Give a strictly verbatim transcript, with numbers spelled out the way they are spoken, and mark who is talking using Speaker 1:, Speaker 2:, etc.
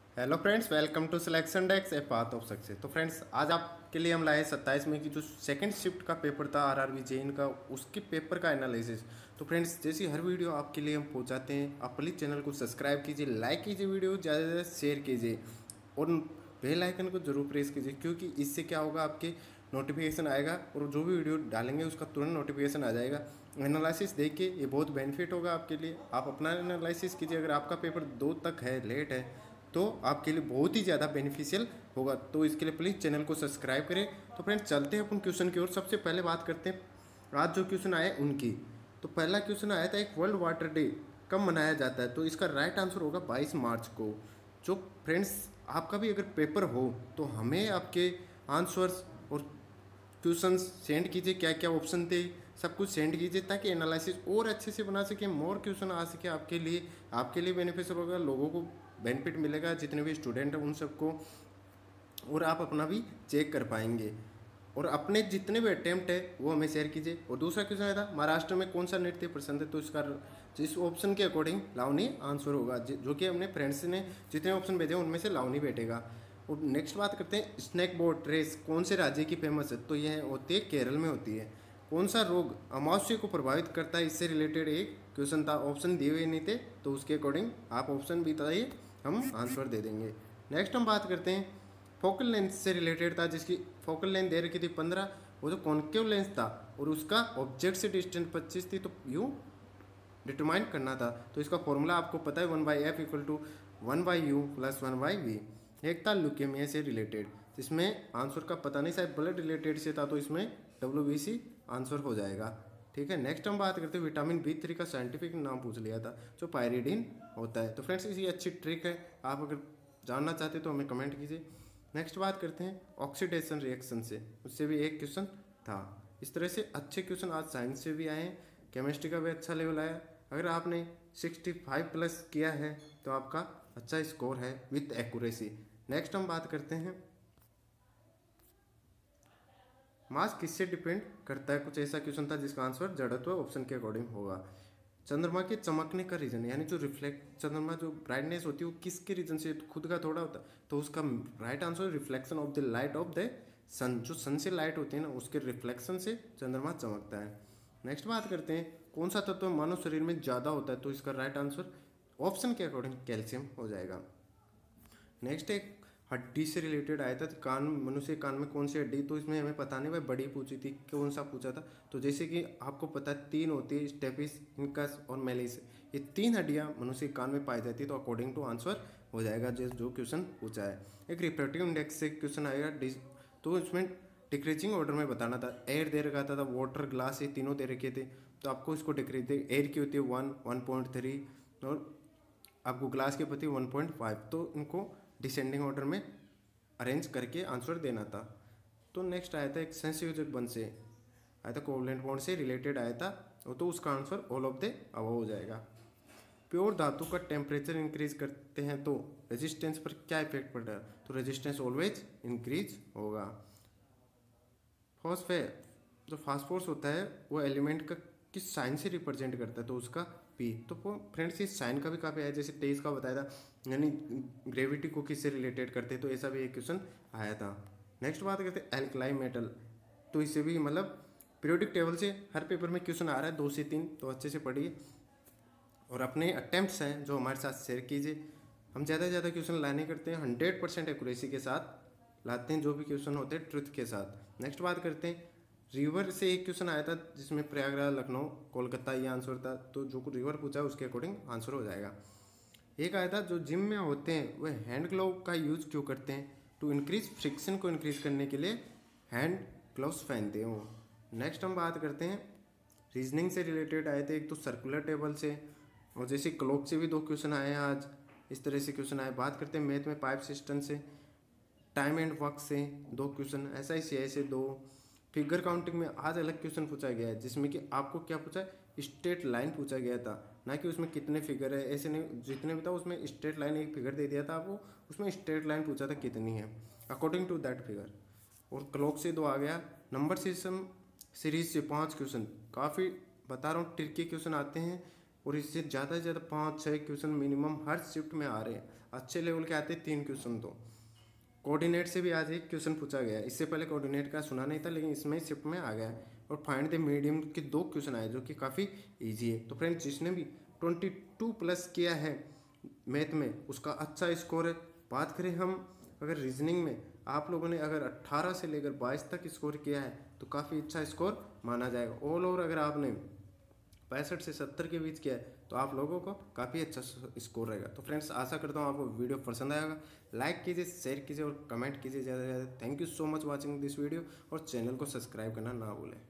Speaker 1: Hello friends, welcome to selection desk a path of success. तो friends, आज आपके लिए हम लाए सत्ताईस मई की जो सेकंड शिफ्ट का पेपर था आरआरबी जेईई का, उसके पेपर का एनालिसिस। तो फ्रेंड्स, जैसी हर वीडियो आपके लिए हम पहुंचाते हैं, आप प्लीज़ चैनल को सब्सक्राइब कीजिए, लाइक कीजिए, वीडियो ज़्यादा से ज़्यादा शेयर कीजिए और बेल आइकन को जरूर प्रेस कीजिए, क्योंकि इससे क्या होगा, आपके नोटिफिकेशन आएगा और जो भी वीडियो डालेंगे उसका तुरंत नोटिफिकेशन आ जाएगा। एनालिसिस देखिए, ये बहुत बेनिफिट होगा आपके लिए। आप अपना एनालिसिस कीजिए। अगर आपका पेपर दो तक है, लेट है, तो आपके लिए बहुत ही ज़्यादा बेनिफिशियल होगा। तो इसके लिए प्लीज़ चैनल को सब्सक्राइब करें। तो फ्रेंड्स, चलते हैं अपन क्वेश्चन की ओर। सबसे पहले बात करते हैं आज जो क्वेश्चन आए उनकी। तो पहला क्वेश्चन आया था, एक वर्ल्ड वाटर डे कब मनाया जाता है? तो इसका राइट आंसर होगा बाईस मार्च को। जो फ्रेंड्स, आपका भी अगर पेपर हो तो हमें आपके आंसर्स और क्वेश्चंस सेंड कीजिए, क्या क्या ऑप्शन थे सब कुछ सेंड कीजिए, ताकि एनालिसिस और अच्छे से बना सके, मोर क्वेश्चन आ सके आपके लिए। आपके लिए बेनिफिशियल होगा, लोगों को बेनिफिट मिलेगा, जितने भी स्टूडेंट हैं उन सबको, और आप अपना भी चेक कर पाएंगे। और अपने जितने भी अटेम्प्ट है वो हमें शेयर कीजिए। और दूसरा क्वेश्चन आया था, महाराष्ट्र में कौन सा नृत्य पसंद है? तो इसका जिस ऑप्शन के अकॉर्डिंग लावनी आंसर होगा, जो कि हमने फ्रेंड्स ने जितने ऑप्शन भेजे उनमें से लावनी बैठेगा। और नेक्स्ट बात करते हैं, स्नैक बोट रेस कौन से राज्य की फेमस है? तो यह होती है केरल में होती है। कौन सा रोग अमावस्या को प्रभावित करता है? इससे रिलेटेड एक क्वेश्चन था, ऑप्शन दिए हुए नहीं थे, तो उसके अकॉर्डिंग आप ऑप्शन भी बताइए, हम आंसर दे देंगे। नेक्स्ट हम बात करते हैं, फोकल लेंथ से रिलेटेड था, जिसकी फोकल लेंथ दे रखी थी पंद्रह, वो जो कॉन्केव लेंस था और उसका ऑब्जेक्ट से डिस्टेंस पच्चीस थी, तो यू डिटरमाइन करना था। तो इसका फॉर्मूला आपको पता है, one by F equal to one by U plus one by V. एक था ल्यूकेमिया से रिलेटेड, जिसमें आंसर का पता नहीं, शायद ब्लड रिलेटेड से था, तो इसमें डब्ल्यू बी सी आंसर हो जाएगा। ठीक है, नेक्स्ट हम बात करते हैं, विटामिन बी थ्री का साइंटिफिक नाम पूछ लिया था, जो पायरिडीन होता है। तो फ्रेंड्स, इसी अच्छी ट्रिक है, आप अगर जानना चाहते तो हमें कमेंट कीजिए। नेक्स्ट बात करते हैं ऑक्सीडेशन रिएक्शन से, उससे भी एक क्वेश्चन था। इस तरह से अच्छे क्वेश्चन आज साइंस से भी आए हैं, केमिस्ट्री का भी अच्छा लेवल आया। अगर आपने सिक्सटी फाइव प्लस किया है तो आपका अच्छा स्कोर है विथ एक्यूरेसी। नेक्स्ट हम बात करते हैं, मास किससे डिपेंड करता है? कुछ ऐसा क्वेश्चन था जिसका आंसर जड़त्व ऑप्शन के अकॉर्डिंग होगा। चंद्रमा के चमकने का रीजन, यानी जो रिफ्लेक्ट चंद्रमा जो ब्राइटनेस होती है वो किसके रीजन से? खुद का थोड़ा होता, तो उसका right answer reflection of the light of the sun. जो सन से लाइट होती है ना, उसके रिफ्लेक्शन से चंद्रमा चमकता है। नेक्स्ट बात करते हैं, कौन सा तत्व मानव शरीर में ज़्यादा होता है? तो इसका राइट आंसर ऑप्शन के अकॉर्डिंग कैल्शियम हो जाएगा। नेक्स्ट एक हड्डी से रिलेटेड आया था, कान, मनुष्य कान में कौन सी हड्डी? तो इसमें हमें पता नहीं भाई, बड़ी पूछी थी, कौन सा पूछा था? तो जैसे कि आपको पता है तीन होती है, स्टेपिस, इनकस और मेलिस, ये तीन हड्डियां मनुष्य के कान में पाई जाती है। तो अकॉर्डिंग टू आंसर हो जाएगा जो जो क्वेश्चन पूछा है। एक रिप्रोडक्टिव इंडेक्स से क्वेश्चन आएगा, तो इसमें डिक्रीजिंग ऑर्डर में बताना था। एयर दे रखा था, वाटर, ग्लास, ये तीनों दे रखे थे, तो आपको इसको डिक्रीज, एयर की होती है वन वन पॉइंट थ्री और आपको ग्लास की पति वन पॉइंट फाइव, तो इनको डिसेंडिंग ऑर्डर में अरेंज करके आंसर देना था। तो नेक्स्ट आया था, एक संयोजक बंध से आया था, कोवलेंट बॉन्ड से रिलेटेड आया था, तो उसका answer all of the above हो जाएगा। प्योर धातु का टेम्परेचर इंक्रीज करते हैं तो रेजिस्टेंस पर क्या इफेक्ट पड़ता है? तो रेजिस्टेंस ऑलवेज इंक्रीज होगा। फॉस्फेट, जो फास्फोरस होता है वो एलिमेंट का किस साइन से रिप्रेजेंट करता है? तो उसका पी। तो फ्रेंड्स, इस साइन का भी काफ़ी आया, जैसे तेईस का बताया था, यानी ग्रेविटी को किससे रिलेटेड करते हैं, तो ऐसा भी एक क्वेश्चन आया था। नेक्स्ट बात करते हैं एल्कलाइन मेटल, तो इससे भी मतलब पीरियोडिक टेबल से हर पेपर में क्वेश्चन आ रहा है, दो से तीन, तो अच्छे से पढ़िए और अपने अटेम्प्ट्स हैं जो हमारे साथ शेयर कीजिए। हम ज़्यादा से ज़्यादा क्वेश्चन लाने करते हैं, हंड्रेड परसेंट एक्यूरेसी के साथ लाते हैं जो भी क्वेश्चन होते हैं, ट्रुथ के साथ। नेक्स्ट बात करते हैं, रिवर से एक क्वेश्चन आया था, जिसमें प्रयागराज, लखनऊ, कोलकाता ये आंसर था, तो जो रिवर पूछा उसके अकॉर्डिंग आंसर हो जाएगा। एक आया था, जो जिम में होते हैं वह हैंड ग्लोव का यूज क्यों करते हैं? टू इंक्रीज फ्रिक्शन को इंक्रीज करने के लिए हैंड ग्लव्स पहनते हो। नेक्स्ट हम बात करते हैं, रीजनिंग से रिलेटेड आए थे, एक तो सर्कुलर टेबल से और जैसे क्लॉक से भी दो क्वेश्चन आए हैं आज, इस तरह से क्वेश्चन आए। बात करते हैं मैथ में पाइप सिस्टम से, टाइम एंड वर्क से दो क्वेश्चन, ऐसा ही सी से दो। फिगर काउंटिंग में आज अलग क्वेश्चन पूछा गया है, जिसमें कि आपको क्या पूछा है, स्ट्रेट लाइन पूछा गया था, ना कि उसमें कितने फिगर है, ऐसे नहीं, जितने भी था उसमें स्ट्रेट लाइन एक फिगर दे दिया था आपको, उसमें स्ट्रेट लाइन पूछा था कितनी है अकॉर्डिंग टू दैट फिगर। और क्लॉक से दो आ गया। नंबर सिस्टम सीरीज से पाँच क्वेश्चन, काफ़ी बता रहा हूँ ट्रिकी क्वेश्चन आते हैं और इससे ज़्यादा से ज़्यादा पाँच छः क्वेश्चन मिनिमम हर शिफ्ट में आ रहे हैं। अच्छे लेवल के आते हैं तीन क्वेश्चन। तो कोऑर्डिनेट से भी आज एक क्वेश्चन पूछा गया है, इससे पहले कोऑर्डिनेट का सुना नहीं था लेकिन इसमें शिफ्ट में आ गया है। और फाइंड द मीडियम के दो क्वेश्चन आए जो कि काफ़ी ईजी है। तो फ्रेंड्स जिसने भी ट्वेंटी टू प्लस किया है मैथ में उसका अच्छा स्कोर है। बात करें हम अगर रीजनिंग में आप लोगों ने अगर अट्ठारह से लेकर बाईस तक स्कोर किया है तो काफ़ी अच्छा स्कोर माना जाएगा। ऑल ओवर अगर आपने पैंसठ से सत्तर के बीच किया है तो आप लोगों को काफ़ी अच्छा स्कोर रहेगा। तो फ्रेंड्स आशा करता हूँ आपको वीडियो पसंद आएगा। लाइक कीजिए, शेयर कीजिए और कमेंट कीजिए ज़्यादा से ज़्यादा। Thank you so much watching this video और चैनल को सब्सक्राइब करना ना भूलें।